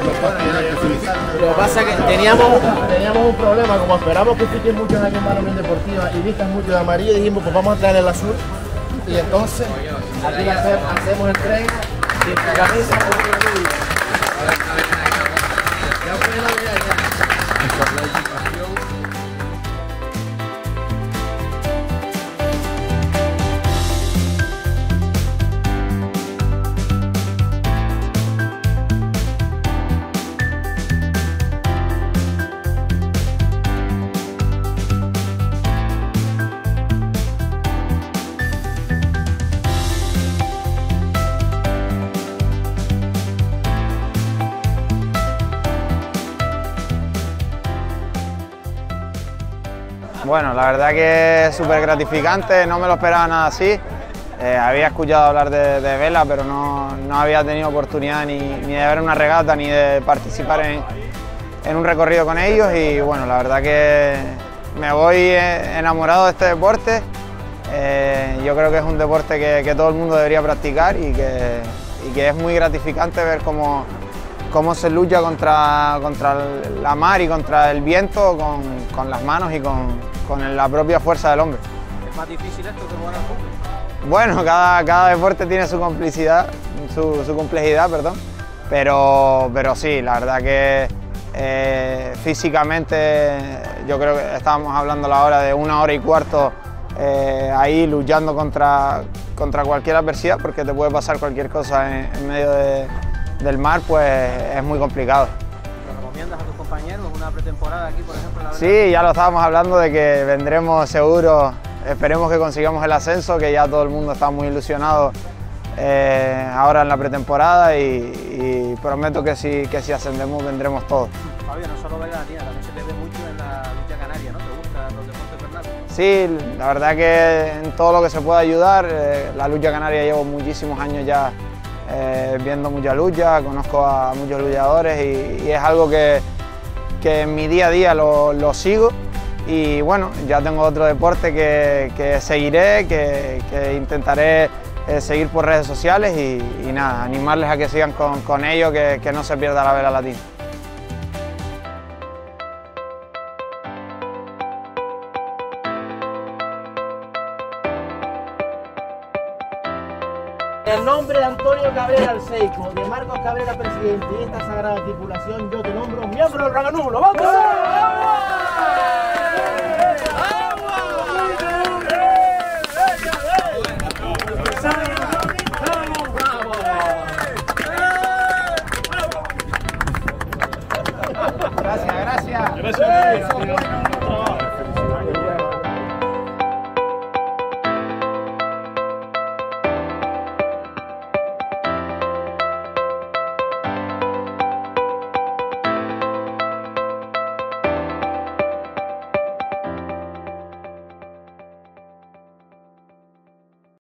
Lo que pasa es que teníamos un problema, como esperamos que fiquen muchos aquí en Balompié Deportiva y vistan mucho de amarillo, dijimos pues vamos a traer el azul y entonces aquí hacemos el tren sin camisa. Bueno, la verdad que es súper gratificante, no me lo esperaba nada así. Había escuchado hablar de vela, pero no había tenido oportunidad ni de ver una regata ni de participar en un recorrido con ellos y bueno, la verdad que me voy enamorado de este deporte. Yo creo que es un deporte que todo el mundo debería practicar y que es muy gratificante ver cómo se lucha contra la mar y contra el viento con las manos y con la propia fuerza del hombre. ¿Es más difícil esto que jugar al fútbol? Bueno, cada deporte tiene su complejidad, perdón, pero sí, la verdad que físicamente yo creo que estábamos hablando a la hora de 1 hora y cuarto ahí luchando contra cualquier adversidad, porque te puede pasar cualquier cosa en medio del mar, pues es muy complicado. ¿Lo recomiendas a tus compañeros una pretemporada aquí, por ejemplo? Sí, ya lo estábamos hablando de que vendremos seguro, esperemos que consigamos el ascenso, que ya todo el mundo está muy ilusionado ahora en la pretemporada y prometo que si ascendemos vendremos todos. Fabio, no solo bailas, también se te ve mucho en la lucha canaria, ¿no? ¿Te gustan los deportes vernáculos? Sí, la verdad que en todo lo que se pueda ayudar, la lucha canaria llevo muchísimos años ya viendo mucha lucha, conozco a muchos luchadores y es algo que en mi día a día lo sigo y bueno, ya tengo otro deporte que seguiré, que intentaré seguir por redes sociales y nada, animarles a que sigan con ello, que no se pierda la vela latina. En el nombre de Antonio Cabrera Alseico, de Marcos Cabrera presidente y esta sagrada tripulación, yo te nombro miembro del Raganulo. ¡Vamos! Gracias.